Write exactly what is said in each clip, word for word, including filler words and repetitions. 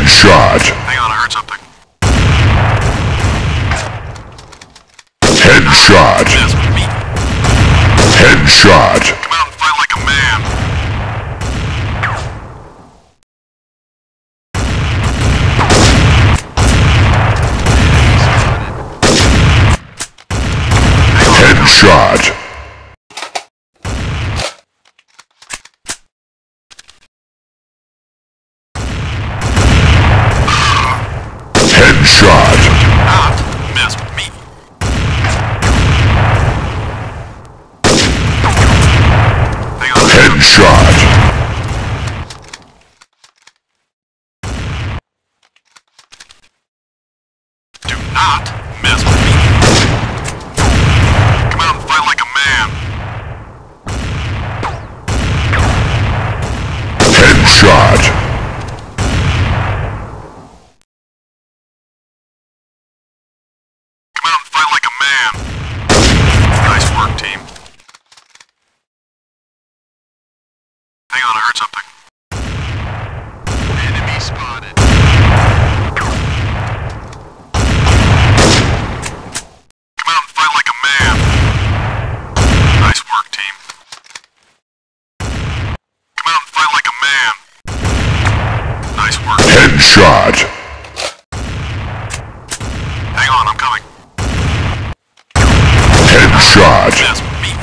Headshot. Hang on, I heard something. Headshot. Yes, with me. Headshot. Come out and fight like a man. Headshot. Headshot. Not mess with me. Hang on. Headshot. Do not mess with me. Come out and fight like a man. Headshot. Come out and fight like a man. Nice work, team. Hang on, I heard something. Enemy spotted. Come out and fight like a man. Nice work, team. Come out and fight like a man. Nice work. Headshot. Hang on, I'm coming. Headshot. Mess with me.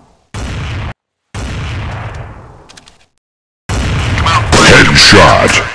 Come out and fight like a man. Headshot.